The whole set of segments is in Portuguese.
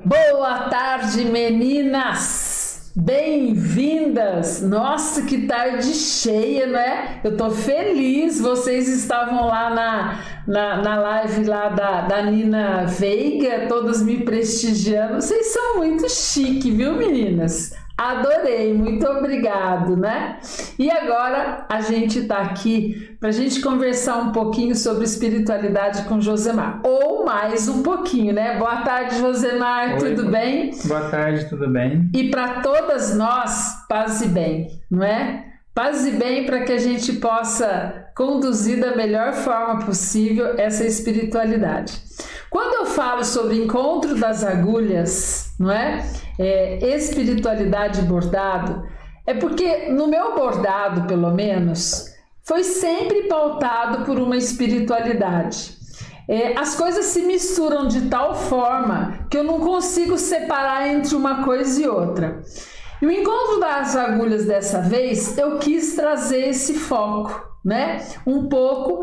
Boa tarde, meninas! Bem-vindas! Nossa, que tarde cheia, não é? Eu tô feliz, vocês estavam lá na live lá da Nina Veiga, todas me prestigiando. Vocês são muito chique, viu, meninas? Adorei, muito obrigado, né? E agora a gente tá aqui para a gente conversar um pouquinho sobre espiritualidade com Josemar, ou mais um pouquinho, né? Boa tarde, Josemar, Oi, tudo bem? Boa tarde, tudo bem? E para todas nós, paz e bem, não é? Paz e bem para que a gente possa conduzir da melhor forma possível essa espiritualidade. Quando eu falo sobre encontro das agulhas, não é? Espiritualidade bordado, é porque no meu bordado, pelo menos, foi sempre pautado por uma espiritualidade. As coisas se misturam de tal forma que eu não consigo separar entre uma coisa e outra. E o encontro das agulhas dessa vez, eu quis trazer esse foco, né? Um pouco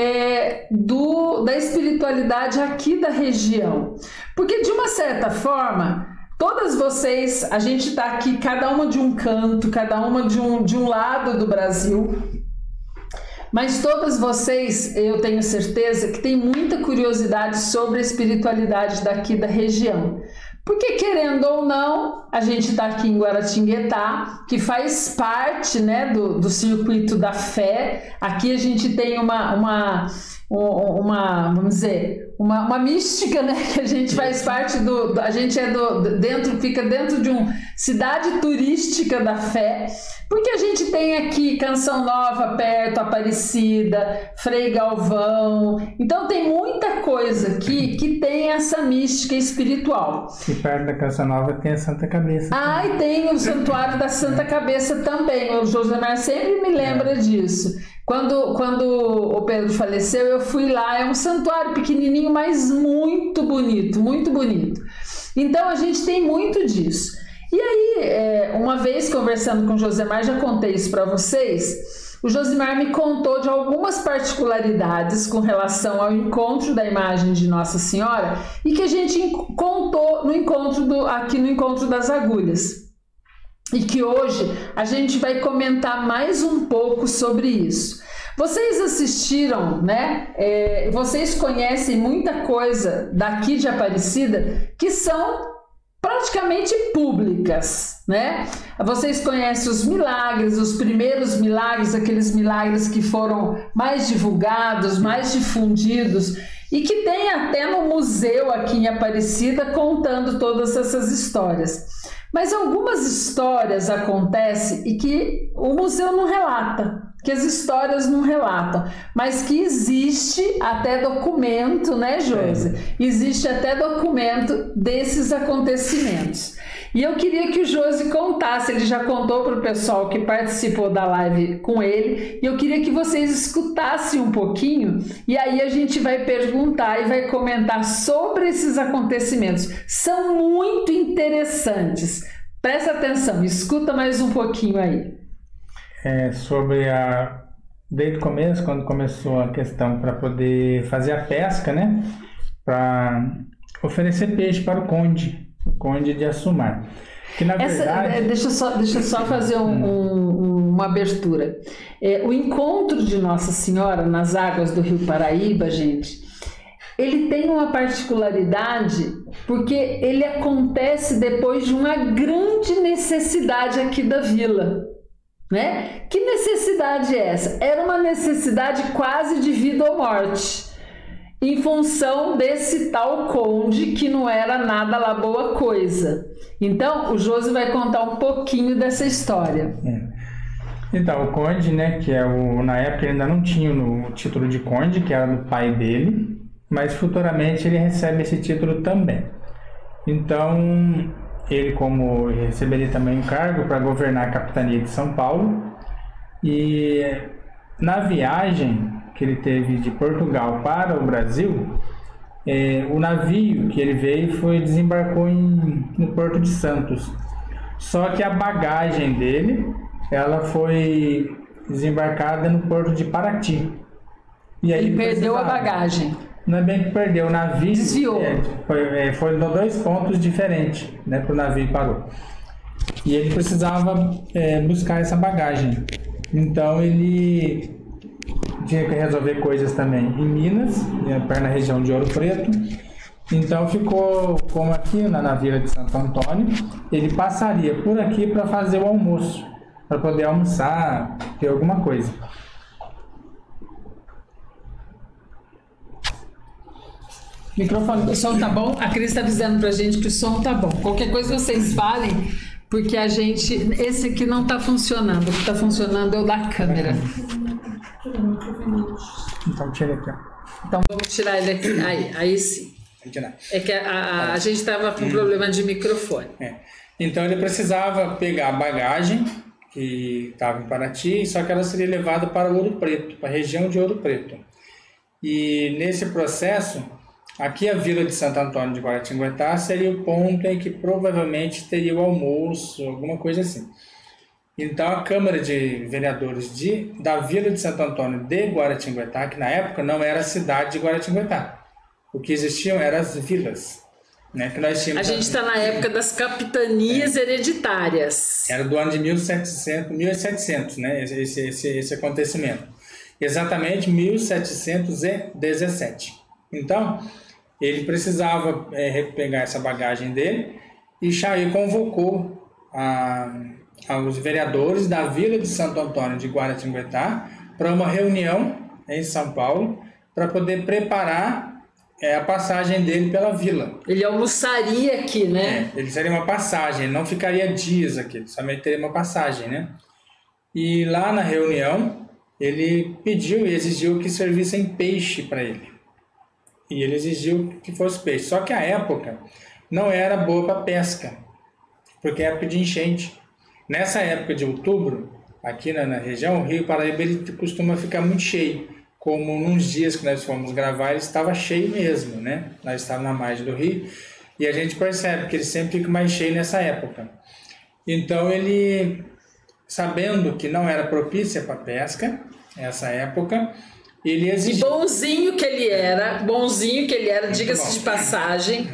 da espiritualidade aqui da região. Porque de uma certa forma, todas vocês, a gente está aqui, cada uma de um canto, cada uma de um lado do Brasil, mas todas vocês, eu tenho certeza que tem muita curiosidade sobre a espiritualidade daqui da região. Porque, querendo ou não, a gente está aqui em Guaratinguetá, que faz parte, né, do circuito da fé. Aqui a gente tem vamos dizer, uma mística, né, que a gente faz parte a gente fica dentro de uma cidade turística da fé, porque a gente tem aqui Canção Nova perto, Aparecida, Frei Galvão, então tem muita coisa aqui que tem essa mística espiritual. E perto da Canção Nova tem a Santa Cabeça. Ah, e tem o Santuário da Santa Cabeça também, o Josemar sempre me lembra disso. Quando o Pedro faleceu, eu fui lá, é um santuário pequenininho, mas muito bonito, muito bonito. Então, a gente tem muito disso. E aí, uma vez conversando com o Josemar, já contei isso para vocês, o Josemar me contou de algumas particularidades com relação ao encontro da imagem de Nossa Senhora e que a gente contou aqui no Encontro das Agulhas. E que hoje a gente vai comentar mais um pouco sobre isso. Vocês assistiram, né? Vocês conhecem muita coisa daqui de Aparecida que são praticamente públicas, né? Vocês conhecem os milagres, os primeiros milagres, aqueles milagres que foram mais divulgados, mais difundidos e que tem até no museu aqui em Aparecida contando todas essas histórias. Mas algumas histórias acontecem e que o museu não relata, que as histórias não relatam, mas que existe até documento, né, Josi? Existe até documento desses acontecimentos. E eu queria que o Josi contasse, ele já contou para o pessoal que participou da live com ele, e eu queria que vocês escutassem um pouquinho, e aí a gente vai perguntar e vai comentar sobre esses acontecimentos. São muito interessantes. Presta atenção, escuta mais um pouquinho aí. Desde o começo, quando começou a questão para poder fazer a pesca, né? Para oferecer peixe para o conde de Assumar. Que na verdade... Deixa eu só fazer uma abertura. O encontro de Nossa Senhora nas águas do Rio Paraíba, gente, ele tem uma particularidade porque ele acontece depois de uma grande necessidade aqui da vila. Né? Que necessidade é essa? Era uma necessidade quase de vida ou morte, em função desse tal conde que não era nada lá boa coisa. Então, o Josi vai contar um pouquinho dessa história. Então, o conde, né, que na época ele ainda não tinha o título de conde, que era do pai dele, mas futuramente ele recebe esse título também. Então, ele como receberia também um cargo para governar a capitania de São Paulo, e na viagem que ele teve de Portugal para o Brasil, o navio que ele veio desembarcou no Porto de Santos. Só que a bagagem dele, ela foi desembarcada no Porto de Paraty. E aí ele perdeu a bagagem. Não é bem que perdeu, o navio desviou. Foi 2 pontos diferentes, né, para o navio parou. E ele precisava buscar essa bagagem. Então ele tinha que resolver coisas também em Minas, na região de Ouro Preto. Então ficou como aqui na Vila de Santo Antônio. Ele passaria por aqui para fazer o almoço, para poder almoçar, ter alguma coisa. Microfone, o som tá bom? A Cris tá avisando pra gente que o som tá bom. Qualquer coisa vocês falem, porque a gente... Esse aqui não tá funcionando. O que tá funcionando é o da câmera. Então tira aqui, ó. Então vamos tirar ele aqui. Aí sim. É que a gente estava com problema de microfone. Então ele precisava pegar a bagagem que estava em Paraty, só que ela seria levada para Ouro Preto, para a região de Ouro Preto. E nesse processo, aqui a Vila de Santo Antônio de Guaratinguetá seria o ponto em que provavelmente teria o almoço, alguma coisa assim. Então a Câmara de Vereadores da Vila de Santo Antônio de Guaratinguetá, que na época não era a cidade de Guaratinguetá, o que existiam eram as vilas, né, que nós tínhamos. A gente está na época das capitanias hereditárias. Era do ano de 1700, né, esse acontecimento. Exatamente 1717. Então, ele precisava pegar essa bagagem dele e Chaí convocou os vereadores da Vila de Santo Antônio de Guaratinguetá para uma reunião em São Paulo para poder preparar a passagem dele pela vila. Ele almoçaria aqui, né? Ele seria uma passagem, ele não ficaria dias aqui, ele somente teria uma passagem, né? E lá na reunião, ele pediu e exigiu que servissem peixe para ele. E ele exigiu que fosse peixe. Só que a época não era boa para pesca, porque é época de enchente. Nessa época de outubro, aqui na região, o Rio Paraíba ele costuma ficar muito cheio. Como nos dias que nós fomos gravar, ele estava cheio mesmo, né? Nós estávamos na margem do rio e a gente percebe que ele sempre fica mais cheio nessa época. Então ele, sabendo que não era propícia para pesca, essa época, ele exigiu... E bonzinho que ele era, diga-se de passagem.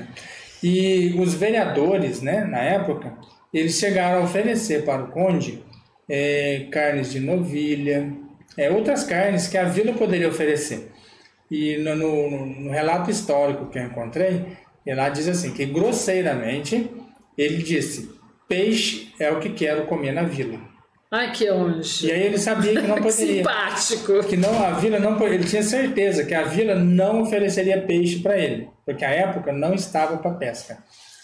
E os vereadores, né, na época, eles chegaram a oferecer para o conde carnes de novilha, outras carnes que a vila poderia oferecer. E no relato histórico que eu encontrei, ele lá diz assim, que grosseiramente ele disse, peixe é o que quero comer na vila. Ai, que anjo. E aí ele sabia que não poderia. Simpático. Que não, a vila não, ele tinha certeza que a vila não ofereceria peixe para ele, porque a época não estava para pesca.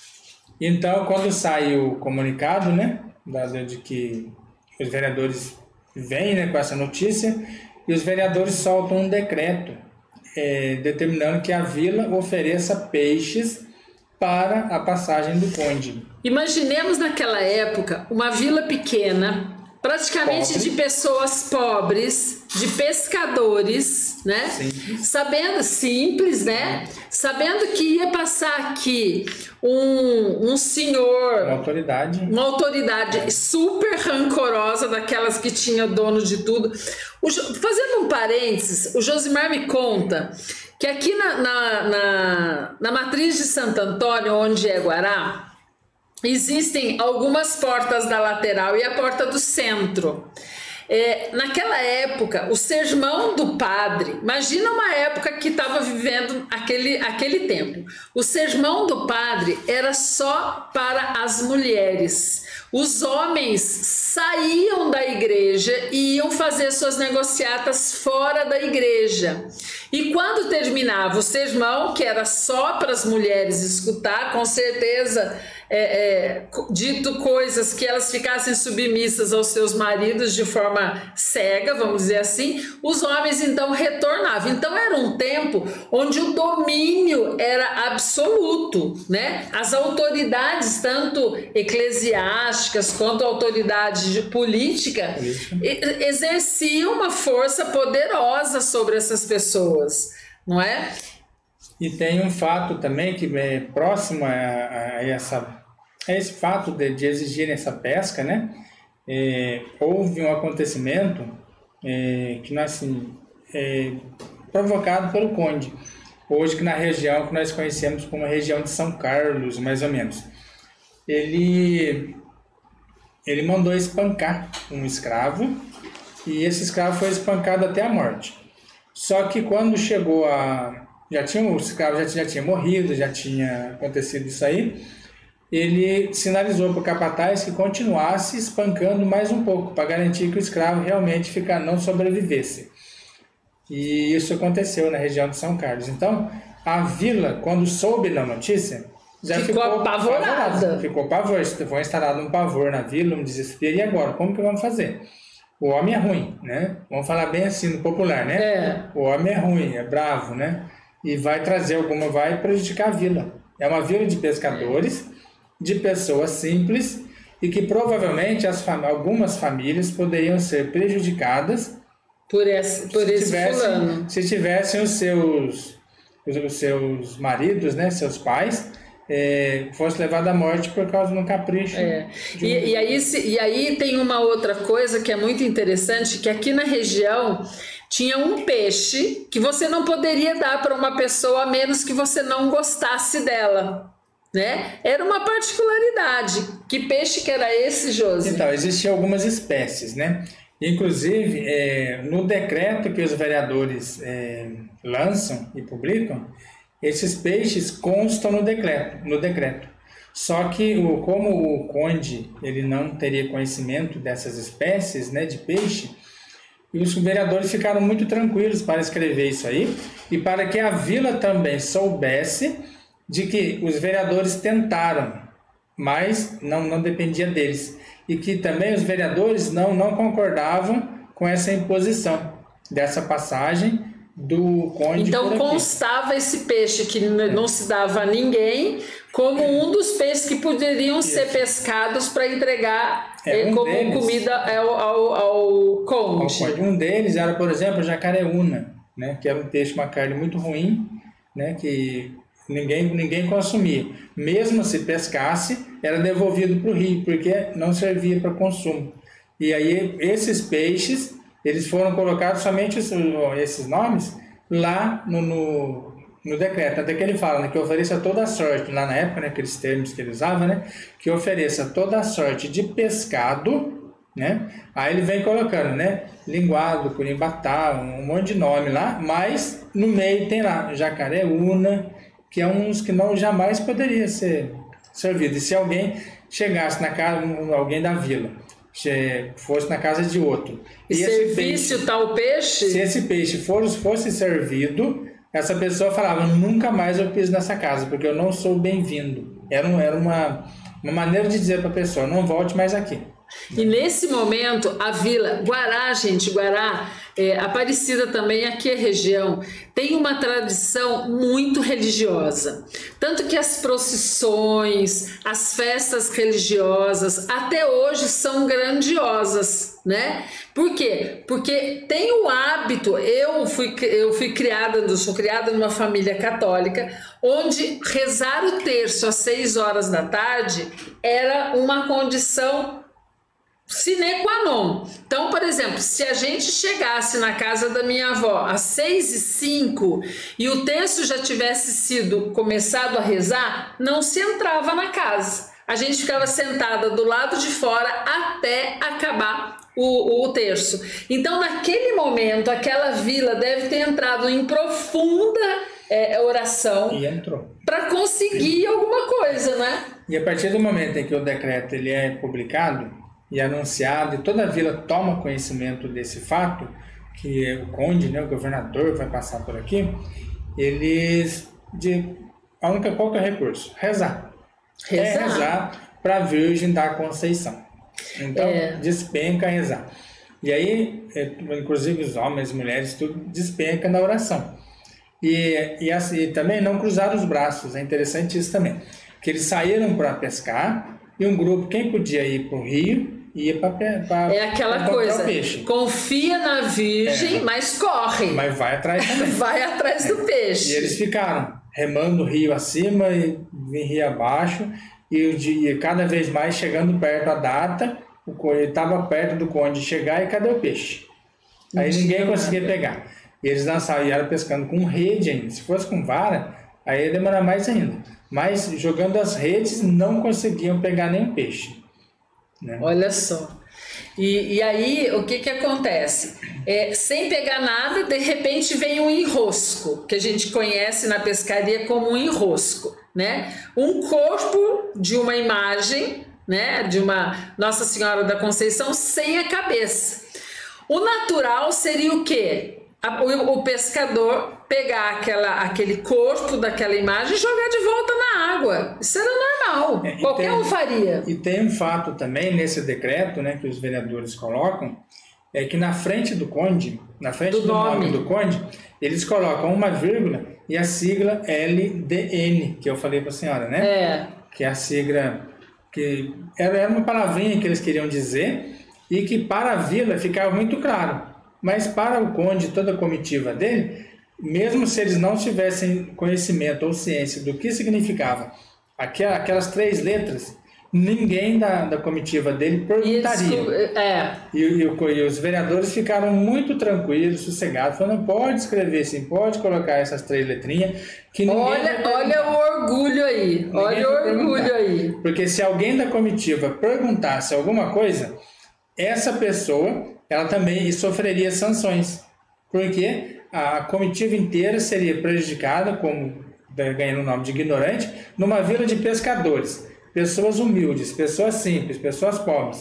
Então, quando sai o comunicado, né, de que os vereadores vêm, né, com essa notícia, e os vereadores soltam um decreto determinando que a vila ofereça peixes para a passagem do conde. Imaginemos naquela época uma vila pequena, praticamente pobre, de pessoas pobres, de pescadores, né? Simples, né? Sabendo que ia passar aqui um senhor, uma autoridade super rancorosa, daquelas que tinha dono de tudo. Fazendo um parênteses, o Josimar me conta que aqui na matriz de Santo Antônio, onde é Guará, existem algumas portas da lateral e a porta do centro. Naquela época, o sermão do padre, imagina uma época que estava vivendo aquele tempo, o sermão do padre era só para as mulheres. Os homens saíam da igreja e iam fazer suas negociatas fora da igreja. E quando terminava o sermão, que era só para as mulheres escutar, com certeza dito coisas que elas ficassem submissas aos seus maridos de forma cega, vamos dizer assim, os homens então retornavam. Então era um tempo onde o domínio era absoluto, né? As autoridades, tanto eclesiásticas quanto a autoridade política, exerciam uma força poderosa sobre essas pessoas, não é? E tem um fato também que é próximo a esse fato de exigir essa pesca, né? Houve um acontecimento que, assim, provocado pelo conde. hoje que na região que nós conhecemos como a região de São Carlos, mais ou menos. Ele mandou espancar um escravo, e esse escravo foi espancado até a morte. Só que quando chegou o escravo já tinha morrido, já tinha acontecido isso aí, ele sinalizou para o capataz que continuasse espancando mais um pouco, para garantir que o escravo realmente não sobrevivesse. E isso aconteceu na região de São Carlos. Então, a vila, quando soube da notícia, já ficou apavorada. Ficou pavor, foi instalado um pavor na vila, um desespero. E agora, como que vamos fazer? O homem é ruim, né? Vamos falar bem assim, no popular, né? O homem é ruim, é bravo, né? E vai prejudicar a vila. É uma vila de pescadores, de pessoas simples, e que provavelmente algumas famílias poderiam ser prejudicadas se tivessem os seus maridos, né, seus pais, fosse levado à morte por causa de um capricho. E aí tem uma outra coisa que é muito interessante, que aqui na região tinha um peixe que você não poderia dar para uma pessoa a menos que você não gostasse dela, né? Era uma particularidade. Que peixe que era esse, Josi? Então, existiam algumas espécies, né? Inclusive, no decreto que os vereadores lançam e publicam, esses peixes constam no decreto. Só que, como o conde ele não teria conhecimento dessas espécies, né, de peixe, e os vereadores ficaram muito tranquilos para escrever isso aí, e para que a vila também soubesse de que os vereadores tentaram, mas não dependia deles. E que também os vereadores não concordavam com essa imposição dessa passagem do conde. Então constava esse peixe que não se dava a ninguém como um dos peixes que poderiam ser pescados para entregar como comida ao conde. Um deles era, por exemplo, a jacareúna, né, que era um peixe, uma carne muito ruim, né, que ninguém consumia. Mesmo se pescasse, era devolvido para o rio, porque não servia para consumo. E aí esses peixes, eles foram colocados somente esses nomes lá no decreto. Até que ele fala, né, que ofereça toda a sorte, lá na época, né, aqueles termos que ele usava, né, que ofereça toda a sorte de pescado, né? Aí ele vem colocando, né, linguado, curimbatá, um monte de nome lá, mas no meio tem lá jacareúna, que é uns que jamais poderia ser servido. E se alguém chegasse na casa, alguém da vila, fosse na casa de outro, e servisse o tal peixe, se esse peixe fosse servido, essa pessoa falava, nunca mais eu piso nessa casa, porque eu não sou bem-vindo. Era uma maneira de dizer para a pessoa, não volte mais aqui. E nesse momento, a vila Guará, Aparecida também, aqui é região, tem uma tradição muito religiosa. Tanto que as procissões, as festas religiosas, até hoje são grandiosas, né? Por quê? Porque tem o hábito, sou criada numa família católica, onde rezar o terço às 6 horas da tarde era uma condição sine qua non. Então, por exemplo, se a gente chegasse na casa da minha avó às 6h05 e o terço já tivesse sido começado a rezar, não se entrava na casa. A gente ficava sentada do lado de fora até acabar o terço. Então, naquele momento, aquela vila deve ter entrado em profunda oração para conseguir alguma coisa, né? E a partir do momento em que o decreto ele é publicado e anunciado, e toda a vila toma conhecimento desse fato, que o conde, né, o governador vai passar por aqui, qual que é o recurso? Rezar para a Virgem da Conceição. Então, despenca a rezar. E aí, inclusive os homens, as mulheres, tudo despenca na oração. E assim, também não cruzar os braços, é interessante isso também. Que eles saíram para pescar, e um grupo, quem podia ir para o rio, ia para aquela coisa, confia na Virgem, mas corre. Mas vai atrás também. Vai atrás do peixe. E eles ficaram remando o rio acima e rio abaixo, e cada vez mais chegando perto a data, ele estava perto do conde chegar e cadê o peixe? Aí ninguém conseguia pegar. E eles lançavam e eram pescando com rede ainda. Se fosse com vara, aí ia demorar mais ainda. Mas jogando as redes não conseguiam pegar nenhum peixe. Né? Olha só. E aí, o que acontece? Sem pegar nada, de repente vem um enrosco, que a gente conhece na pescaria como um enrosco, né? Um corpo de uma imagem, né? De uma Nossa Senhora da Conceição sem a cabeça. O natural seria o quê? O pescador pegar aquele corpo daquela imagem e jogar de volta na água. Isso era normal, qualquer um faria. E tem um fato também nesse decreto, né, que os vereadores colocam, é que na frente do conde, na frente do nome do conde, eles colocam uma vírgula e a sigla LDN, que eu falei para a senhora, né? Que é a sigla, que era uma palavrinha que eles queriam dizer e que para a vila ficava muito claro. Mas para o conde, toda a comitiva dele, mesmo se eles não tivessem conhecimento ou ciência do que significava aquelas 3 letras, ninguém da comitiva dele perguntaria. E os vereadores ficaram muito tranquilos, sossegados, falando, pode escrever sim, pode colocar essas 3 letrinhas. Que olha o orgulho aí, olha o orgulho aí. Porque se alguém da comitiva perguntasse alguma coisa, essa pessoa ela também sofreria sanções, porque a comitiva inteira seria prejudicada, como ganhando o nome de ignorante, numa vila de pescadores, pessoas humildes, pessoas simples, pessoas pobres.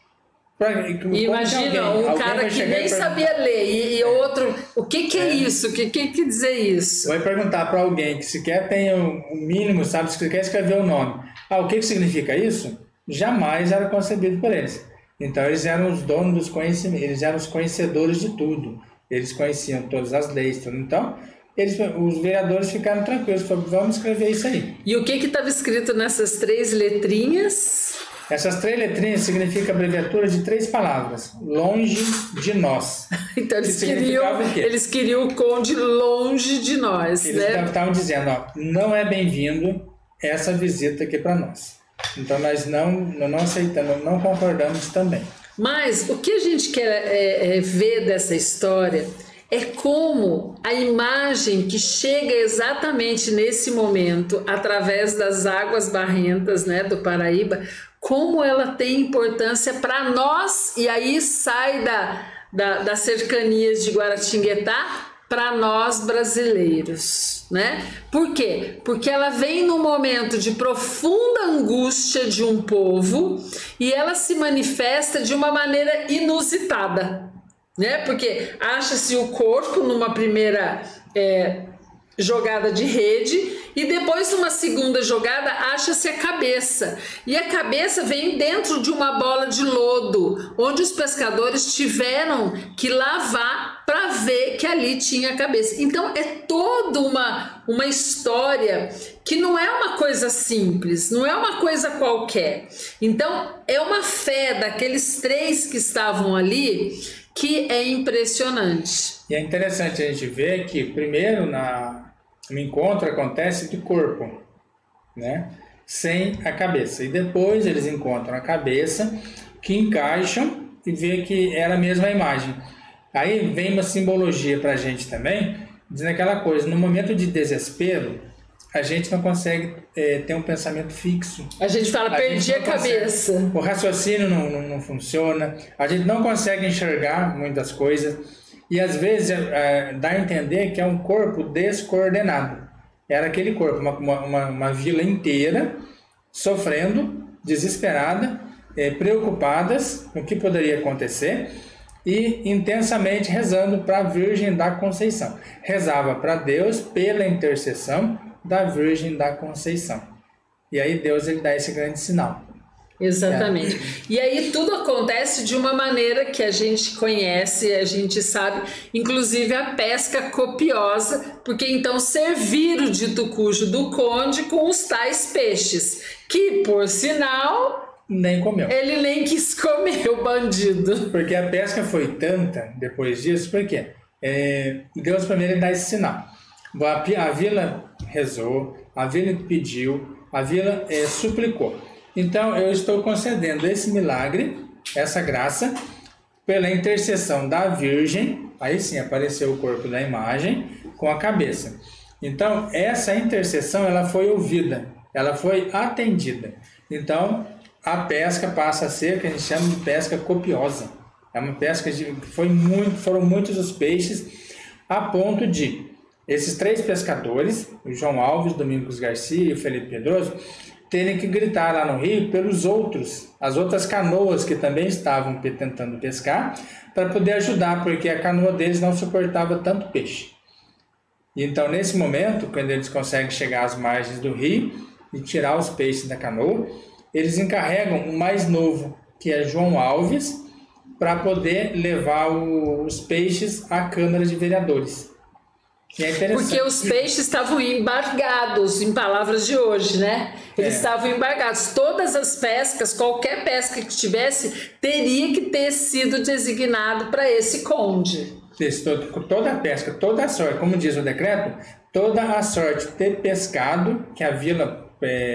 Imagina um cara que nem sabia ler e outro, o que é isso? O que quer dizer isso? Vai perguntar para alguém que sequer tem o mínimo, sabe, se quer escrever o nome. O que significa isso? Jamais era concebido por eles. Então eles eram os donos dos conhecimentos, eles eram os conhecedores de tudo, eles conheciam todas as leis, tudo. Então os vereadores ficaram tranquilos, falaram, vamos escrever isso aí. E o que estava escrito nessas 3 letrinhas? Essas 3 letrinhas significam abreviatura de 3 palavras, longe de nós. Então eles queriam o conde longe de nós. Eles estavam dizendo, não é bem-vindo essa visita aqui para nós. Então nós não aceitamos, não concordamos também. Mas o que a gente quer ver dessa história é como a imagem que chega exatamente nesse momento, através das águas barrentas, né, do Paraíba, como ela tem importância para nós, e aí sai das cercanias de Guaratinguetá para nós brasileiros, né? Por quê? Porque ela vem num momento de profunda angústia de um povo e ela se manifesta de uma maneira inusitada, né? Porque acha-se o corpo numa primeira jogada de rede e depois numa segunda jogada acha-se a cabeça, e a cabeça vem dentro de uma bola de lodo onde os pescadores tiveram que lavar para ver que ali tinha a cabeça. Então é toda uma história que não é uma coisa simples, não é uma coisa qualquer. Então é uma fé daqueles 3 que estavam ali que é impressionante. E é interessante a gente ver que primeiro no encontro acontece do corpo, né? Sem a cabeça. E depois eles encontram a cabeça, que encaixam e vê que era a mesma imagem. Aí vem uma simbologia para a gente também, dizendo aquela coisa, no momento de desespero, a gente não consegue ter um pensamento fixo. A gente fala, perdi a cabeça. O raciocínio não funciona, a gente não consegue enxergar muitas coisas. E às vezes dá a entender que é um corpo descoordenado. Era aquele corpo, uma vila inteira, sofrendo, desesperada, preocupadas com o que poderia acontecer e intensamente rezando para a Virgem da Conceição. Rezava para Deus pela intercessão da Virgem da Conceição. E aí Deus ele dá esse grande sinal. Exatamente. E aí tudo acontece de uma maneira que a gente conhece, a gente sabe, inclusive a pesca copiosa, porque então serviram o dito cujo do conde com os tais peixes, que por sinal nem comeu. Ele nem quis comer, o bandido. Porque a pesca foi tanta depois disso, porque Deus primeiro dá esse sinal. A vila rezou, a vila pediu, a vila suplicou. Então, eu estou concedendo esse milagre, essa graça, pela intercessão da Virgem, aí sim apareceu o corpo da imagem com a cabeça. Então, essa intercessão ela foi ouvida, ela foi atendida. Então, a pesca passa a ser o que a gente chama de pesca copiosa. É uma pesca que foram muitos os peixes, a ponto de esses 3 pescadores, o João Alves, Domingos Garcia e o Felipe Pedroso, terem que gritar lá no rio pelos as outras canoas que também estavam tentando pescar, para poder ajudar, porque a canoa deles não suportava tanto peixe. Então, nesse momento, quando eles conseguem chegar às margens do rio e tirar os peixes da canoa, eles encarregam o mais novo, que é João Alves, para poder levar os peixes à Câmara de Vereadores. E é interessante. Porque os peixes estavam embargados, em palavras de hoje, né? Eles estavam embargados. Todas as pescas, qualquer pesca que tivesse, teria que ter sido designado para esse conde. Toda a pesca, toda a sorte, como diz o decreto, toda a sorte de pescado que a vila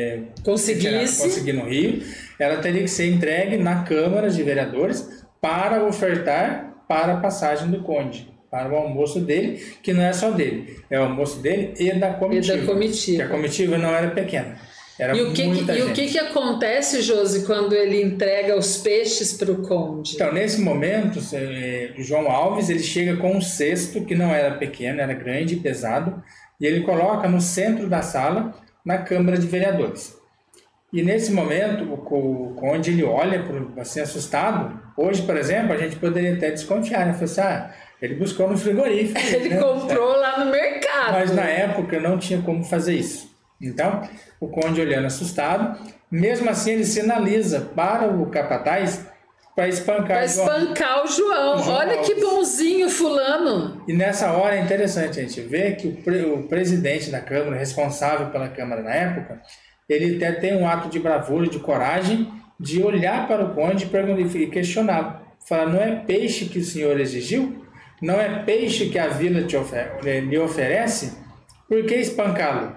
conseguir no rio, ela teria que ser entregue na Câmara de Vereadores para ofertar para a passagem do conde, para o almoço dele, que não é só dele, é o almoço dele e da comitiva. Que a comitiva não era pequena. Era muita gente. E o que acontece, Josi, quando ele entrega os peixes para o conde? Então, nesse momento, João Alves ele chega com um cesto que não era pequeno, era grande e pesado, e ele coloca no centro da sala, na Câmara de Vereadores. E nesse momento, o conde ele olha assim, assustado. Hoje, por exemplo, a gente poderia até desconfiar, né? Falar assim, ele buscou no frigorífico. Ele comprou lá no mercado. Mas na época não tinha como fazer isso. Então, o conde olhando assustado, mesmo assim ele sinaliza para o capataz para espancar o João. Olha Alves. Que bonzinho fulano. E nessa hora é interessante a gente ver que o presidente da Câmara, responsável pela Câmara na época, ele até tem um ato de bravura, de coragem, de olhar para o conde e questioná-lo. Falar, não é peixe que o senhor exigiu? Não é peixe que a vila lhe oferece? Por que espancá-lo?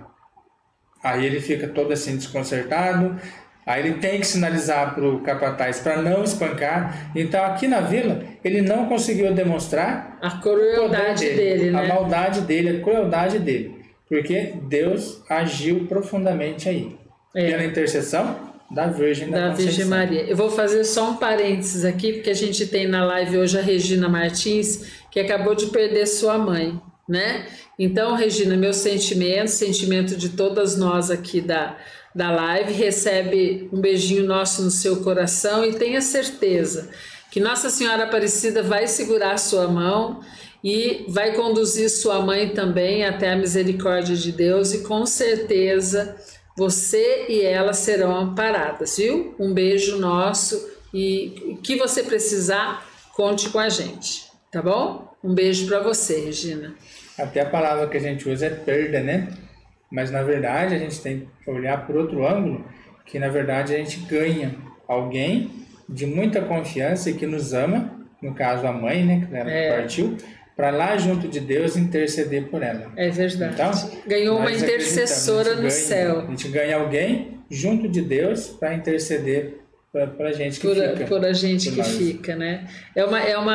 Aí ele fica todo assim desconcertado, aí ele tem que sinalizar para o capataz para não espancar. Então aqui na vila ele não conseguiu demonstrar a crueldade dele, né? A maldade dele, a crueldade dele, porque Deus agiu profundamente aí, pela intercessão da Virgem Maria. Eu vou fazer só um parênteses aqui, porque a gente tem na live hoje a Regina Martins, que acabou de perder sua mãe, né? Então, Regina, meu sentimento de todas nós aqui da live, recebe um beijinho nosso no seu coração e tenha certeza que Nossa Senhora Aparecida vai segurar sua mão e vai conduzir sua mãe também até a misericórdia de Deus, e com certeza você e ela serão amparadas, viu? Um beijo nosso, e o que você precisar, conte com a gente, tá bom? Um beijo para você, Regina. Até a palavra que a gente usa é perda, né? Mas na verdade a gente tem que olhar por outro ângulo, que na verdade a gente ganha alguém de muita confiança e que nos ama, no caso a mãe, né, que ela partiu, para lá junto de Deus interceder por ela. É verdade. Então, ganhou uma intercessora no céu. A gente ganha alguém junto de Deus para interceder para a gente que fica. Por a gente que fica, né? É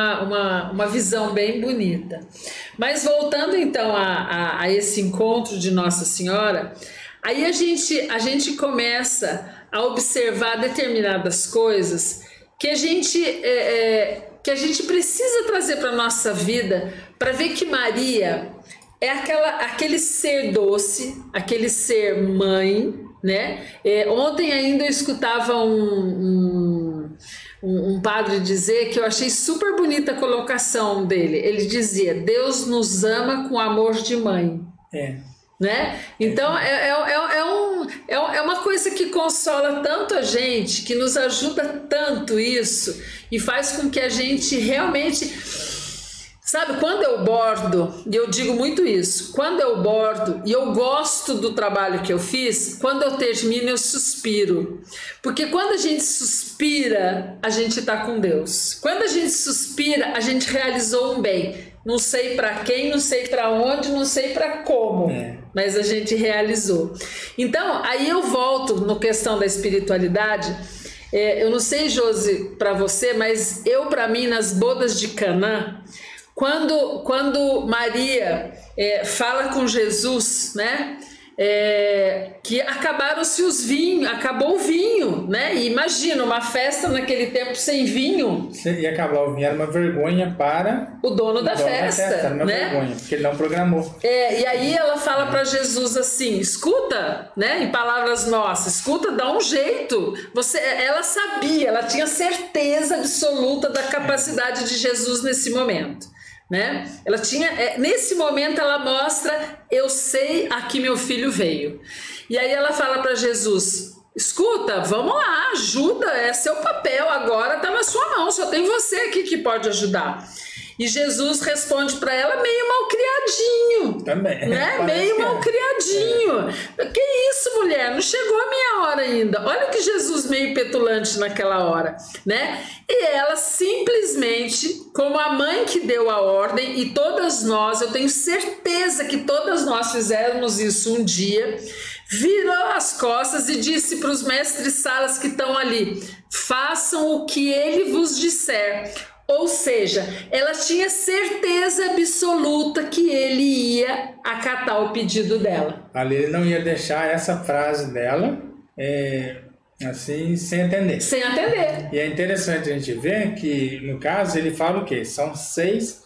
uma visão bem bonita. Mas voltando então a esse encontro de Nossa Senhora, aí a gente começa a observar determinadas coisas que a gente precisa trazer para a nossa vida, para ver que Maria é aquele ser doce, aquele ser mãe, né? Ontem ainda eu escutava um padre dizer, que eu achei super bonita a colocação dele. Ele dizia, Deus nos ama com amor de mãe. Né? Então é uma coisa que consola tanto a gente, que nos ajuda tanto isso, e faz com que a gente realmente, sabe, quando eu bordo, e eu digo muito isso, quando eu bordo e eu gosto do trabalho que eu fiz, quando eu termino eu suspiro, porque quando a gente suspira, a gente está com Deus. Quando a gente suspira, a gente realizou um bem. Não sei para quem, não sei para onde, não sei para como, mas a gente realizou. Então, aí eu volto no questão da espiritualidade, Eu não sei, Josi, para você, mas para mim, nas bodas de Canaã, quando Maria fala com Jesus, né? Que acabaram-se os vinhos, acabou o vinho, né? E imagina, uma festa naquele tempo sem vinho. E acabar o vinho era uma vergonha para o dono da festa, era uma né? vergonha, porque ele não programou. E aí ela fala para Jesus assim, escuta, né? Em palavras nossas, escuta, dá um jeito. Ela sabia, ela tinha certeza absoluta da capacidade de Jesus nesse momento. Né? Ela tinha, nesse momento ela mostra, eu sei a que meu filho veio. E aí ela fala para Jesus, escuta, vamos lá, ajuda, é seu papel, agora está na sua mão, só tem você aqui que pode ajudar. E Jesus responde para ela meio malcriadinho. Também. Né? Meio malcriadinho. Que isso, mulher? Não chegou a minha hora ainda. Olha que Jesus meio petulante naquela hora. Né? E ela simplesmente, como a mãe que deu a ordem, e todas nós, eu tenho certeza que todas nós fizemos isso um dia, virou as costas e disse para os mestres salas que estão ali, façam o que ele vos disser. Ou seja, ela tinha certeza absoluta que ele ia acatar o pedido dela. Ali ele não ia deixar essa frase dela assim, sem atender. Sem atender. E é interessante a gente ver que, no caso, ele fala o quê? São seis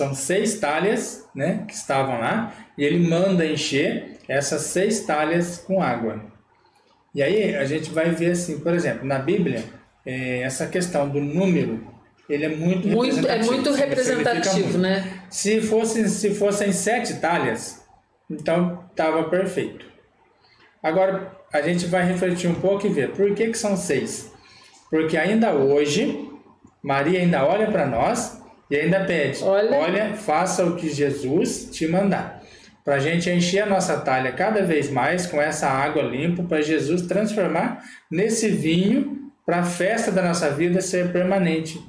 talhas, né, que estavam lá, e ele manda encher essas 6 talhas com água. E aí a gente vai ver assim, por exemplo, na Bíblia, essa questão do número, ele é muito representativo, né? Se fossem 7 talhas, então estava perfeito. Agora, a gente vai refletir um pouco e ver por que são 6. Porque ainda hoje, Maria ainda olha para nós e ainda pede, olha, faça o que Jesus te mandar. Para a gente encher a nossa talha cada vez mais com essa água limpa, para Jesus transformar nesse vinho, para a festa da nossa vida ser permanente.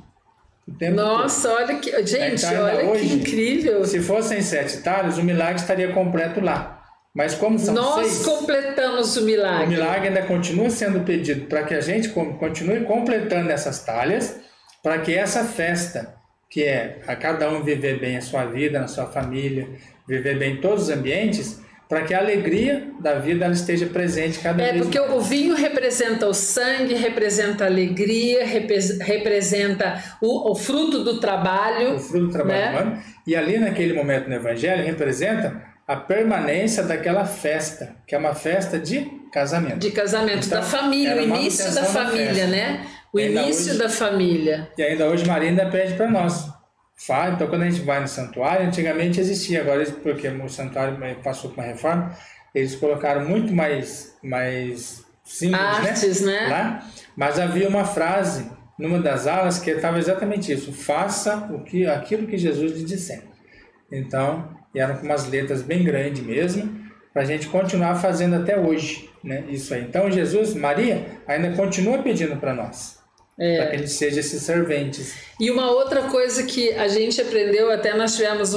Nossa, todo. Olha que... Gente, então, olha hoje, que incrível. Se fossem 7 talhas, o milagre estaria completo lá. Mas como são 6... Nós completamos o milagre. O milagre ainda continua sendo pedido para que a gente continue completando essas talhas, para que essa festa, que é a cada um viver bem a sua vida, na sua família, viver bem em todos os ambientes, para que a alegria da vida ela esteja presente cada vez mais. Porque o vinho representa o sangue, representa a alegria, representa o fruto do trabalho. O fruto do trabalho humano. E ali naquele momento no Evangelho representa a permanência daquela festa, que é uma festa de casamento. De casamento, então, da família, o início da família, né? O início da família. E ainda hoje Maria ainda pede para nós. Então, quando a gente vai no santuário, antigamente existia, agora porque o santuário passou por uma reforma, eles colocaram muito mais símbolos, artes, né? Lá, mas havia uma frase numa das aulas que estava exatamente isso: faça aquilo que Jesus lhe disser. Então, eram com umas letras bem grandes mesmo, para a gente continuar fazendo até hoje, né? Isso aí. Então, Maria ainda continua pedindo para nós. Para que a gente seja esses serventes. E uma outra coisa que a gente aprendeu, até nós tivemos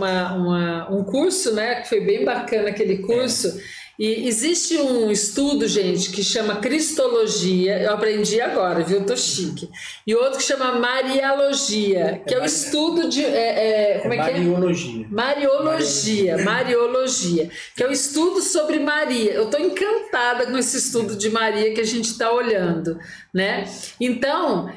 um curso, né, que foi bem bacana aquele curso, e existe um estudo, gente, que chama Cristologia, eu aprendi agora, viu, tô chique, e outro que chama Mariologia, que é o estudo de... como é que é? Mariologia, que é o estudo sobre Maria. Eu tô encantada com esse estudo de Maria que a gente está olhando, né? Então,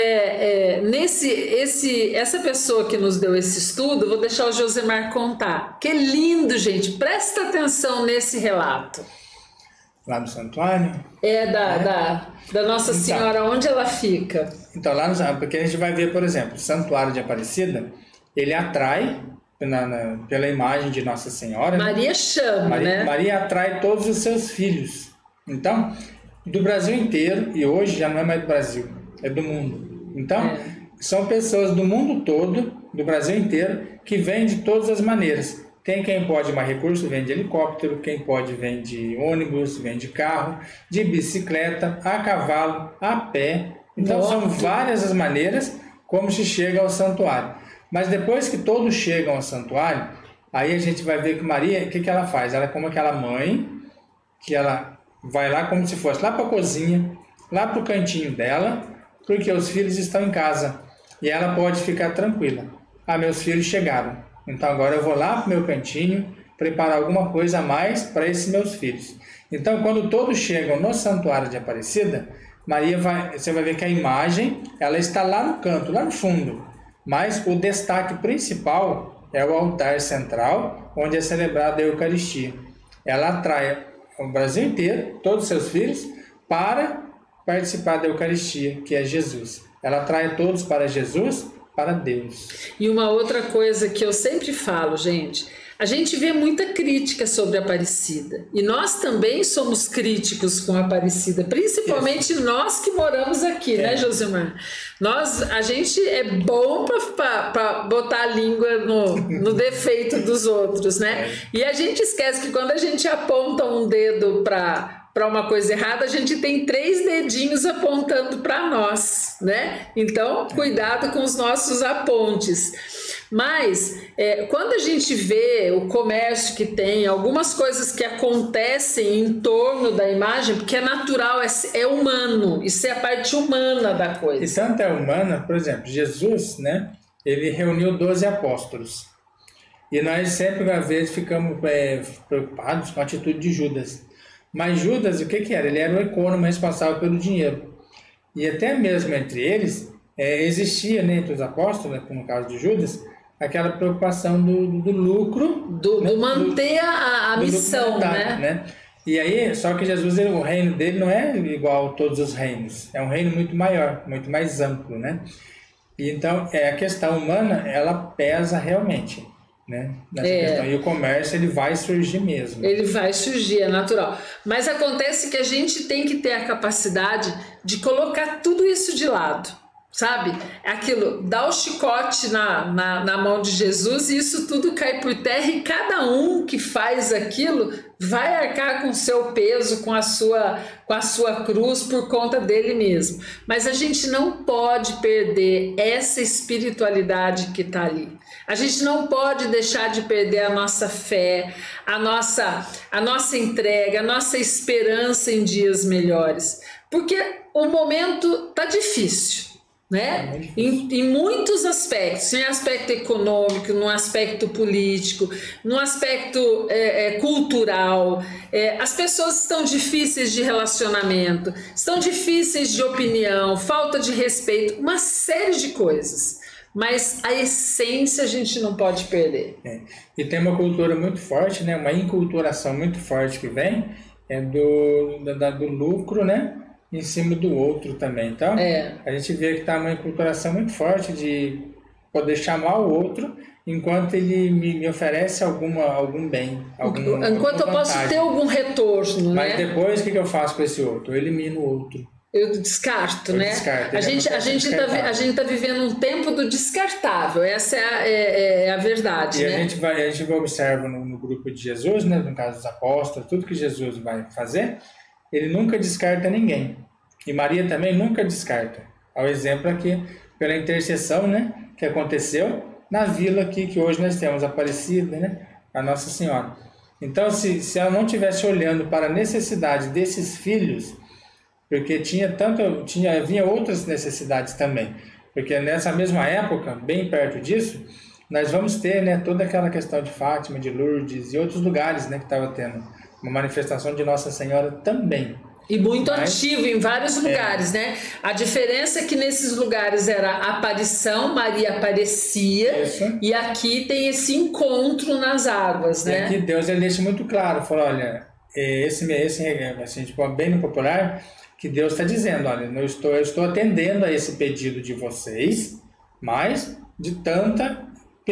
essa pessoa que nos deu esse estudo, vou deixar o Josemar contar. Que lindo, gente. Presta atenção nesse relato. Lá no santuário? Da Nossa Senhora, onde ela fica? Então, lá no santuário, porque a gente vai ver, por exemplo, o Santuário de Aparecida, ele atrai, pela imagem de Nossa Senhora... Maria chama, né? Maria atrai todos os seus filhos. Então, do Brasil inteiro, e hoje já não é mais do Brasil, é do mundo. Então, são pessoas do mundo todo, do Brasil inteiro, que vêm de todas as maneiras. Tem quem pode mais recurso, vem de helicóptero, quem pode vem de ônibus, vem de carro, de bicicleta, a cavalo, a pé. Então, são várias as maneiras como se chega ao santuário. Mas depois que todos chegam ao santuário, aí a gente vai ver que Maria, o que ela faz? Ela é como aquela mãe, que ela vai lá como se fosse lá para a cozinha, lá para o cantinho dela, porque os filhos estão em casa e ela pode ficar tranquila. Ah, meus filhos chegaram, então agora eu vou lá para o meu cantinho preparar alguma coisa a mais para esses meus filhos. Então, quando todos chegam no Santuário de Aparecida, você vai ver que a imagem ela está lá no canto, lá no fundo, mas o destaque principal é o altar central, onde é celebrada a Eucaristia. Ela atrai o Brasil inteiro, todos os seus filhos, para participar da Eucaristia, que é Jesus. Ela atrai todos para Jesus, para Deus. E uma outra coisa que eu sempre falo, gente, a gente vê muita crítica sobre a Aparecida. E nós também somos críticos com a Aparecida, principalmente nós que moramos aqui, né, Josimar? A gente é bom para botar a língua no defeito dos outros, né? E a gente esquece que quando a gente aponta um dedo para uma coisa errada, a gente tem 3 dedinhos apontando para nós, né? Então, cuidado com os nossos apontes. Mas, quando a gente vê o comércio que tem, algumas coisas que acontecem em torno da imagem, porque é natural, é humano, isso é a parte humana da coisa. E tanto é humana, por exemplo, Jesus, né? Ele reuniu 12 apóstolos. E nós sempre, às vezes, ficamos preocupados com a atitude de Judas. Mas Judas, o que era? Ele era o econômico responsável pelo dinheiro. E até mesmo entre eles, existia, né, entre os apóstolos, né, como no caso de Judas, aquela preocupação do lucro. Do manter a missão, né? E aí, só que Jesus, o reino dele não é igual a todos os reinos. É um reino muito maior, muito mais amplo, né? E então, a questão humana, ela pesa realmente. Né? Nessa questão. E o comércio ele vai surgir mesmo. Ele vai surgir, é natural. Mas acontece que a gente tem que ter a capacidade de colocar tudo isso de lado, sabe? Aquilo, dá o chicote na mão de Jesus e isso tudo cai por terra e cada um que faz aquilo vai arcar com o seu peso, com a sua cruz por conta dele mesmo. Mas a gente não pode perder essa espiritualidade que está ali. A gente não pode deixar de perder a nossa fé, a nossa entrega, a nossa esperança em dias melhores. Porque o momento está difícil, né? Em muitos aspectos, em aspecto econômico, no aspecto político, no aspecto cultural. As pessoas estão difíceis de relacionamento, estão difíceis de opinião, falta de respeito, uma série de coisas. Mas a essência a gente não pode perder. E tem uma cultura muito forte, né? Uma enculturação muito forte que vem do lucro, né? Em cima do outro também. Então, a gente vê que está uma enculturação muito forte de poder chamar o outro enquanto ele me oferece algum bem. Enquanto eu posso ter algum retorno, Mas depois, o que eu faço com esse outro? Eu elimino o outro. Eu descarto, né? A gente tá vivendo um tempo do descartável, essa é a verdade, e né? A gente vai observar no grupo de Jesus, né? No caso dos apóstolos, tudo que Jesus vai fazer, ele nunca descarta ninguém. E Maria também nunca descarta. Ao exemplo aqui, pela intercessão, né? Que aconteceu na vila aqui, que hoje nós temos Aparecida, né? A Nossa Senhora. Então, se ela não estivesse olhando para a necessidade desses filhos, porque havia outras necessidades também. Porque nessa mesma época, bem perto disso, nós vamos ter, né, toda aquela questão de Fátima, de Lourdes e outros lugares, né, que estava tendo uma manifestação de Nossa Senhora também. E muito ativo em vários lugares, né? A diferença é que nesses lugares era a aparição, Maria aparecia, e aqui tem esse encontro nas águas, né? E aqui Deus ele deixa muito claro, falou, olha, assim, tipo, bem no popular, que Deus está dizendo, olha, eu estou atendendo a esse pedido de vocês, mas de tanta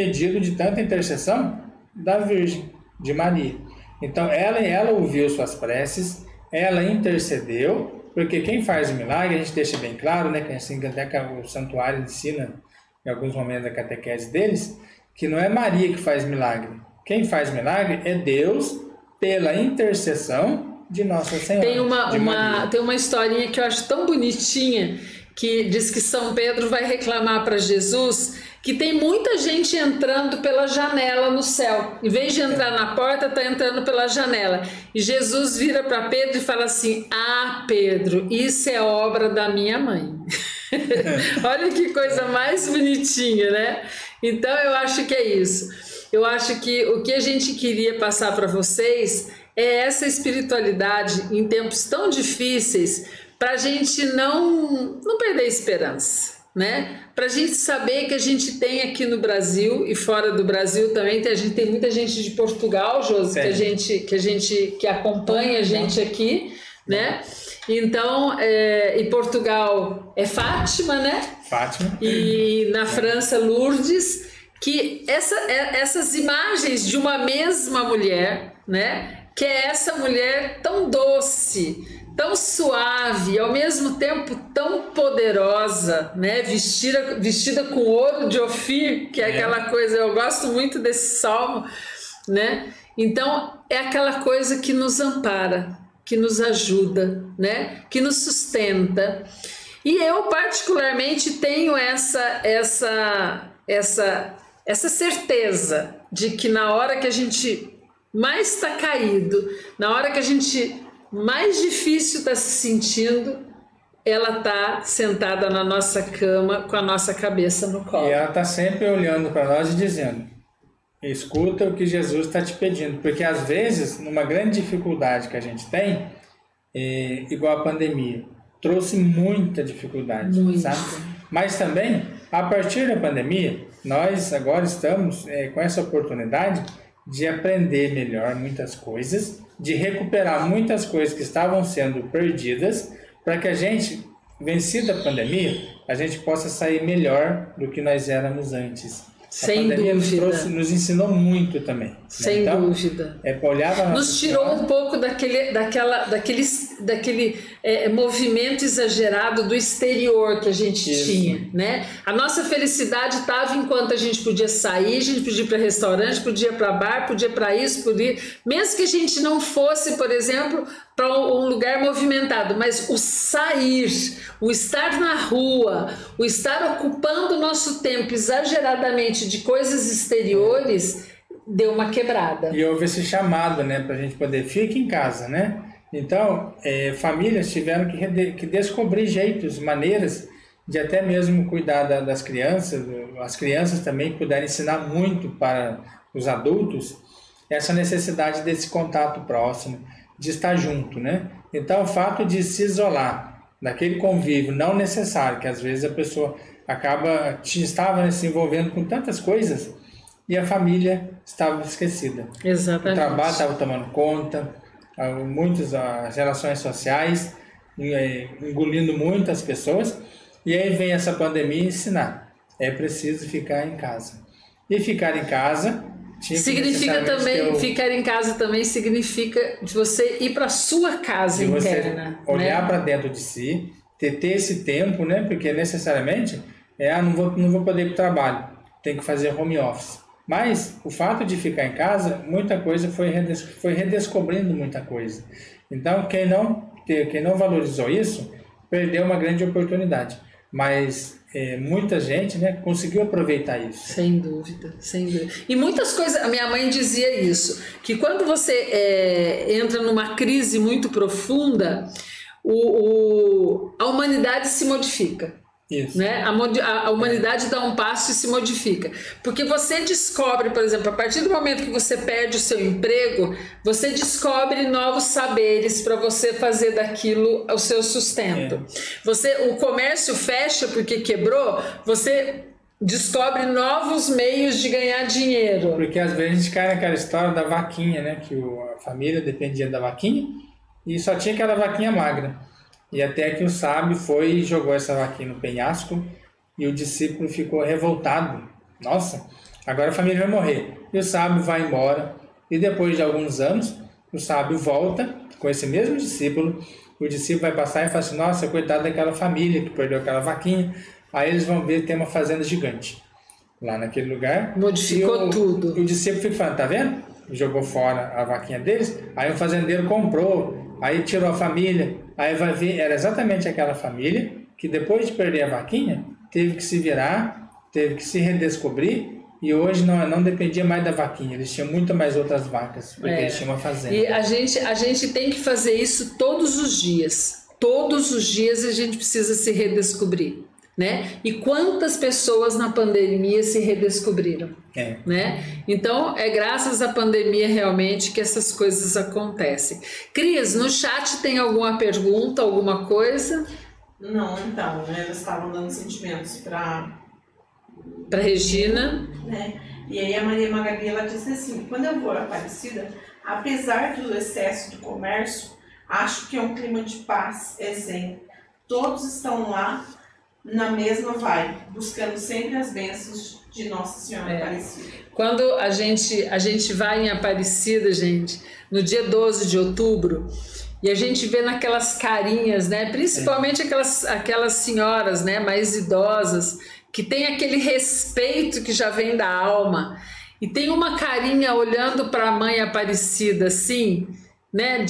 intercessão da Virgem, de Maria. Então, ela ouviu suas preces, ela intercedeu, porque quem faz o milagre, a gente deixa bem claro, né, que assim, até o santuário ensina, em alguns momentos da catequese deles, que não é Maria que faz milagre. Quem faz milagre é Deus, pela intercessão de Nossa Senhora. Tem uma historinha que eu acho tão bonitinha, que diz que São Pedro vai reclamar para Jesus que tem muita gente entrando pela janela no céu. Em vez de entrar na porta, está entrando pela janela. E Jesus vira para Pedro e fala assim: ah, Pedro, isso é obra da minha mãe. Olha que coisa mais bonitinha, né? Então eu acho que é isso. Eu acho que o que a gente queria passar para vocês é essa espiritualidade em tempos tão difíceis, para a gente não perder a esperança, né? Para a gente saber que a gente tem aqui no Brasil e fora do Brasil também, a gente tem muita gente de Portugal, Josi, que acompanha a gente aqui, né? Então, em Portugal é Fátima, né? Fátima. E na França, Lourdes, que essas imagens de uma mesma mulher, né? Que é essa mulher tão doce, tão suave, ao mesmo tempo tão poderosa, né? Vestida com ouro de Ofir, que é aquela coisa, eu gosto muito desse salmo, né? Então, é aquela coisa que nos ampara, que nos ajuda, né? Que nos sustenta. E eu particularmente tenho essa certeza de que na hora que a gente mais está caído, na hora que a gente mais difícil está se sentindo, ela está sentada na nossa cama com a nossa cabeça no colo. E ela está sempre olhando para nós e dizendo: escuta o que Jesus está te pedindo, porque às vezes, numa grande dificuldade que a gente tem, igual a pandemia, trouxe muita dificuldade, sabe? Mas também, a partir da pandemia, nós agora estamos com essa oportunidade de aprender melhor muitas coisas, de recuperar muitas coisas que estavam sendo perdidas, para que a gente, vencida a pandemia, a gente possa sair melhor do que nós éramos antes. Sem dúvida. Nos ensinou muito também. Sem dúvida. Nos tirou um pouco daquele movimento exagerado do exterior que a gente tinha, né? A nossa felicidade estava enquanto a gente podia sair, a gente podia ir para restaurante, podia ir para bar, podia ir para isso, mesmo que a gente não fosse, por exemplo, para um lugar movimentado, mas o sair, o estar na rua, o estar ocupando o nosso tempo exageradamente de coisas exteriores, deu uma quebrada. E houve esse chamado, né, para a gente poder ficar em casa, né? Então, famílias tiveram que descobrir jeitos, maneiras de até mesmo cuidar das crianças, as crianças também puderem ensinar muito para os adultos essa necessidade desse contato próximo, de estar junto, né? Então, o fato de se isolar daquele convívio não necessário, que às vezes a pessoa estava se envolvendo com tantas coisas e a família estava esquecida. Exatamente. O trabalho estava tomando conta, as relações sociais, engolindo muitas pessoas, e aí vem essa pandemia ensinar. É preciso ficar em casa. E ficar em casa significa também, ficar em casa também significa de você ir para a sua casa interna. Você olhar, né, para dentro de si, ter esse tempo, né? Porque necessariamente, não vou poder ir para o trabalho, tem que fazer home office. Mas o fato de ficar em casa, muita coisa foi redescobrindo muita coisa. Então, quem não valorizou isso, perdeu uma grande oportunidade. Mas muita gente, né, conseguiu aproveitar isso. Sem dúvida, sem dúvida. E muitas coisas, a minha mãe dizia isso, que quando você entra numa crise muito profunda, a humanidade se modifica. Isso. Né? A humanidade dá um passo e se modifica. Porque você descobre, por exemplo, a partir do momento que você perde o seu emprego, você descobre novos saberes para você fazer daquilo o seu sustento. O comércio fecha porque quebrou, você descobre novos meios de ganhar dinheiro. Porque às vezes a gente cai naquela história da vaquinha, né? Que a família dependia da vaquinha e só tinha aquela vaquinha magra. E até que o sábio foi e jogou essa vaquinha no penhasco e o discípulo ficou revoltado. Nossa, agora a família vai morrer. E o sábio vai embora e depois de alguns anos o sábio volta com esse mesmo discípulo. O discípulo vai passar e fala assim: nossa, coitado daquela família que perdeu aquela vaquinha. Aí eles vão ver que tem uma fazenda gigante lá naquele lugar. Modificou tudo. E o discípulo fica falando: tá vendo? Jogou fora a vaquinha deles. Aí o fazendeiro comprou, aí tirou a família. Aí vai ver, era exatamente aquela família que depois de perder a vaquinha, teve que se virar teve que se redescobrir e hoje não dependia mais da vaquinha, eles tinham muito mais outras vacas, porque eles tinham uma fazenda. E a gente tem que fazer isso todos os dias. Todos os dias a gente precisa se redescobrir, né? E quantas pessoas na pandemia se redescobriram, né? Então, é graças à pandemia realmente que essas coisas acontecem. Cris, no chat tem alguma pergunta, alguma coisa? Não, então, elas estavam dando sentimentos para Regina. Né? E aí a Maria Magali, ela disse assim, quando eu vou a Aparecida, apesar do excesso de comércio, acho que é um clima de paz, zen. Todos estão lá na mesma vibe, buscando sempre as bênçãos de Nossa Senhora Aparecida. Quando a gente vai em Aparecida, gente, no dia 12 de outubro, e a gente vê naquelas carinhas, né, principalmente aquelas senhoras, né, mais idosas, que tem aquele respeito que já vem da alma, e tem uma carinha olhando para a Mãe Aparecida, assim, né,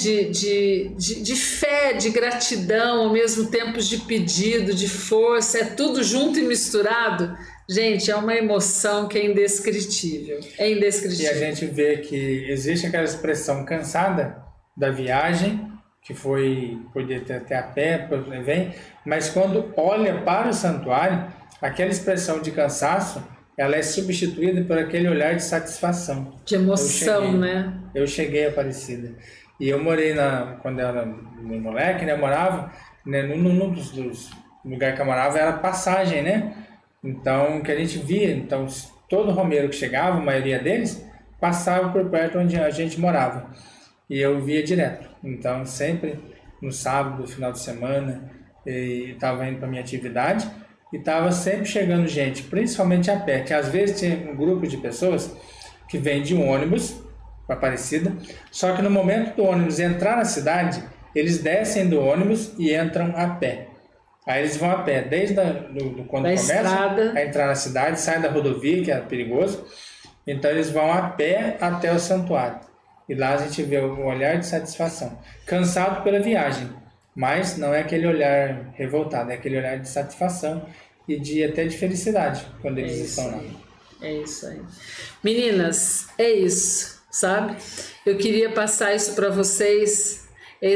de fé, de gratidão, ao mesmo tempo de pedido, de força, é tudo junto e misturado. Gente, é uma emoção que é indescritível. É indescritível. E a gente vê que existe aquela expressão cansada da viagem, que foi até a pé, vem, mas quando olha para o santuário, aquela expressão de cansaço, ela é substituída por aquele olhar de satisfação. De emoção, né? Eu cheguei a Aparecida. E eu morei, quando eu era moleque, né, eu morava, né, num dos lugares que eu morava era passagem, né? Então, que a gente via, então, todo romeiro que chegava, a maioria deles, passava por perto onde a gente morava. E eu via direto. Então, sempre no sábado, final de semana, estava indo para minha atividade e estava sempre chegando gente, principalmente a pé, que às vezes tinha um grupo de pessoas que vem de um ônibus para Aparecida, só que no momento do ônibus entrar na cidade, eles descem do ônibus e entram a pé. Aí eles vão a pé, desde quando começa a entrar na cidade, sai da rodovia, que é perigoso, então eles vão a pé até o santuário. E lá a gente vê um olhar de satisfação, cansado pela viagem, mas não é aquele olhar revoltado, é aquele olhar de satisfação e até de felicidade quando eles estão lá. É isso aí. Meninas, é isso, sabe? Eu queria passar isso para vocês,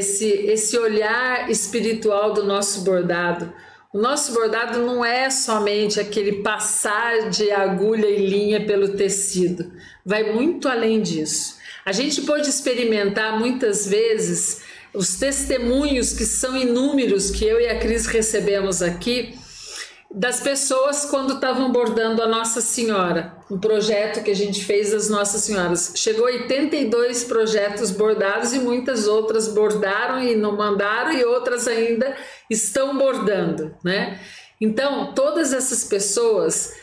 esse olhar espiritual do nosso bordado. O nosso bordado não é somente aquele passar de agulha e linha pelo tecido, vai muito além disso. A gente pode experimentar muitas vezes os testemunhos que são inúmeros que eu e a Cris recebemos aqui das pessoas quando estavam bordando a Nossa Senhora, um projeto que a gente fez das Nossas Senhoras. Chegou a 82 projetos bordados e muitas outras bordaram e não mandaram e outras ainda estão bordando, né? Então, todas essas pessoas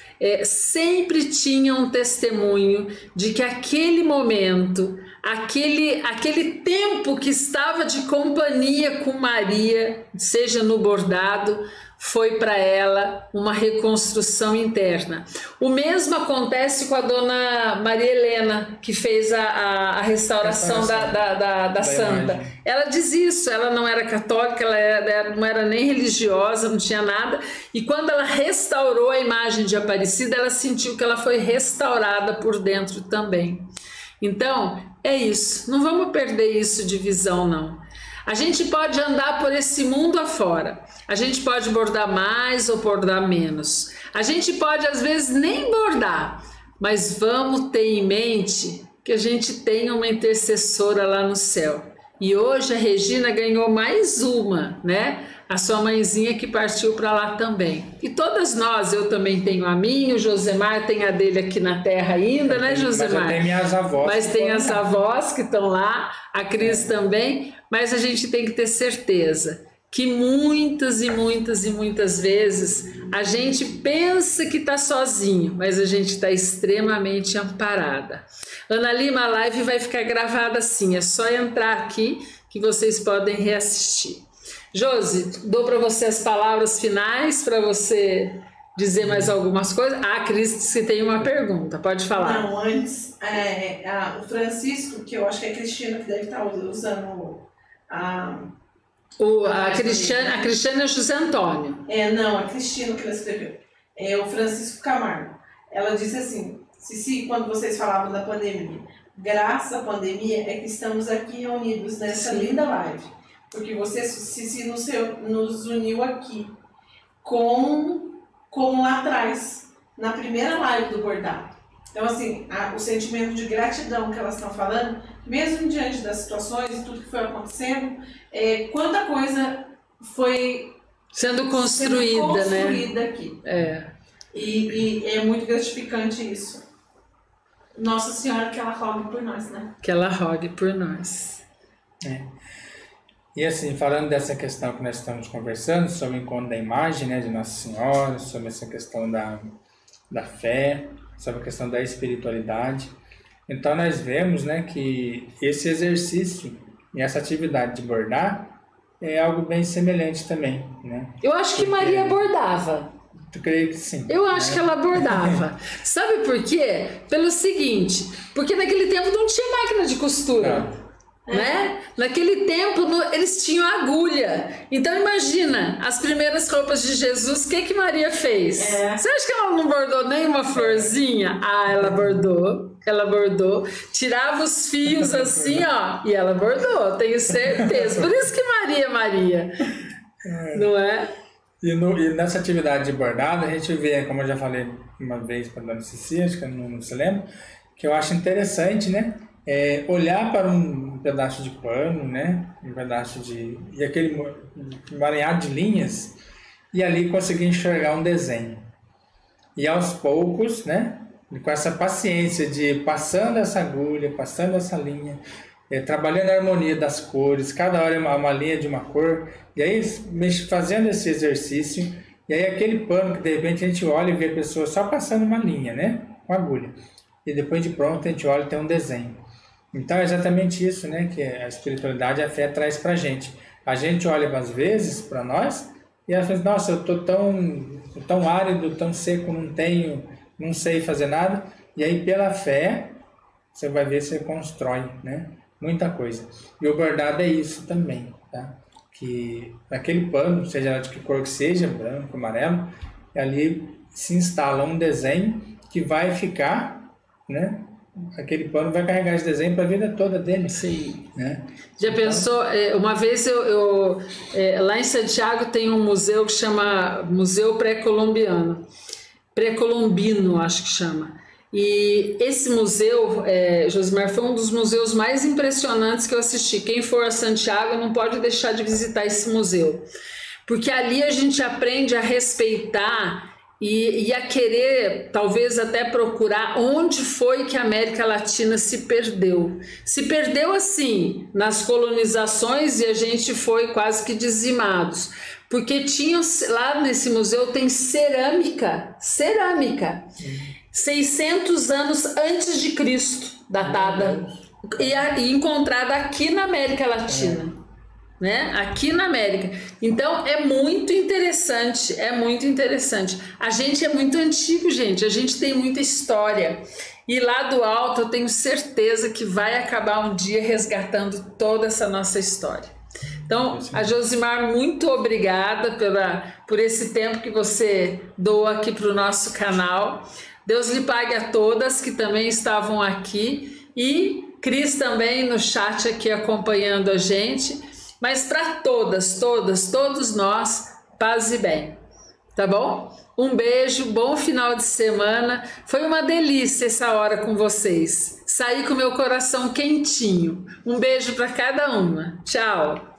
sempre tinham um testemunho de que aquele momento, aquele tempo que estava de companhia com Maria, seja no bordado, foi para ela uma reconstrução interna. O mesmo acontece com a dona Maria Helena, que fez a restauração da santa. Imagem. Ela diz isso, ela não era católica, ela não era nem religiosa, não tinha nada, e quando ela restaurou a imagem de Aparecida, ela sentiu que ela foi restaurada por dentro também. Então, é isso, não vamos perder isso de visão, não. A gente pode andar por esse mundo afora, a gente pode bordar mais ou bordar menos, a gente pode às vezes nem bordar, mas vamos ter em mente que a gente tem uma intercessora lá no céu. E hoje a Regina ganhou mais uma, né? A sua mãezinha que partiu para lá também. E todas nós, eu também tenho a minha, o Josemar tem a dele aqui na terra ainda, né, Josemar? Mas eu tenho minhas avós. Mas tem as avós que estão lá, a Cris também, mas a gente tem que ter certeza que muitas e muitas e muitas vezes a gente pensa que está sozinho, mas a gente está extremamente amparada. Ana Lima, a live vai ficar gravada assim, é só entrar aqui que vocês podem reassistir. Josi, dou para você as palavras finais para você dizer mais algumas coisas. A Cris disse que tem uma pergunta, pode falar. Não, antes, o Francisco, que eu acho que é a Cristina que deve estar usando a Cristiane é José Antônio. Não, a Cristina que ela escreveu. é o Francisco Camargo. Ela disse assim, Cici, quando vocês falavam da pandemia, graças à pandemia é que estamos aqui reunidos nessa linda live. Porque você, Cici, nos uniu aqui como lá atrás, na primeira live do bordado. Então, assim, o sentimento de gratidão que elas estão falando, mesmo diante das situações e tudo que foi acontecendo, quanta coisa foi sendo construída aqui. E é muito gratificante isso. Nossa Senhora, que ela rogue por nós, né? Que ela rogue por nós. E assim, falando dessa questão que nós estamos conversando, sobre o encontro da imagem, né, de Nossa Senhora, sobre essa questão da fé, sobre a questão da espiritualidade. Então nós vemos, né, que esse exercício e essa atividade de bordar é algo bem semelhante também, né? Eu acho que Maria bordava. Eu creio que sim. Eu acho que ela bordava. Sabe por quê? Pelo seguinte, porque naquele tempo não tinha máquina de costura. Não. Né? Naquele tempo eles tinham agulha. Então imagina as primeiras roupas de Jesus, o que Maria fez? Você acha que ela não bordou nenhuma florzinha? Ela bordou, tirava os fios assim, ó, e ela bordou, tenho certeza. Por isso que Maria, não é? E nessa atividade de bordado a gente vê, como eu já falei uma vez para a dona Cici, acho que não se lembra, que eu acho interessante, né? Olhar para um pedaço de pano, né? E aquele emaranhado de linhas, e ali conseguir enxergar um desenho. E aos poucos, né? Com essa paciência de passando essa agulha, passando essa linha, trabalhando a harmonia das cores, cada hora uma linha de uma cor, e aí fazendo esse exercício, e aí aquele pano que de repente a gente olha e vê a pessoa só passando uma linha, né? Com agulha. E depois de pronto a gente olha e tem um desenho. Então é exatamente isso, né, que a espiritualidade, a fé traz pra gente. A gente olha às vezes para nós e ela fala, nossa, eu tô tão árido, tão seco, não sei fazer nada. E aí pela fé você vai ver, você constrói, né, muita coisa. E o bordado é isso também, tá? Que aquele pano, seja de que cor que seja, branco, amarelo, ali se instala um desenho que vai ficar, né? Aquele pano vai carregar esse desenho para a vida toda dele. Sim. Né? Já pensou? Uma vez lá em Santiago tem um museu que chama Museu Pré-Colombino, acho que chama. E esse museu, Josimar, foi um dos museus mais impressionantes que eu assisti. Quem for a Santiago não pode deixar de visitar esse museu, porque ali a gente aprende a respeitar e a querer, talvez até procurar onde foi que a América Latina se perdeu. Se perdeu assim, nas colonizações, e a gente foi quase que dizimados. Porque lá nesse museu tem cerâmica, 600 anos antes de Cristo, datada, e encontrada aqui na América Latina. Né? Aqui na América. Então é muito interessante, A gente é muito antigo, gente, a gente tem muita história. E lá do alto eu tenho certeza que vai acabar um dia resgatando toda essa nossa história. Então, a Josimar, muito obrigada por esse tempo que você doa aqui para o nosso canal. Deus lhe pague a todas que também estavam aqui, e Cris também no chat aqui acompanhando a gente. Mas para todos nós, paz e bem, tá bom? Um beijo, bom final de semana. Foi uma delícia essa hora com vocês. Saí com meu coração quentinho. Um beijo para cada uma. Tchau.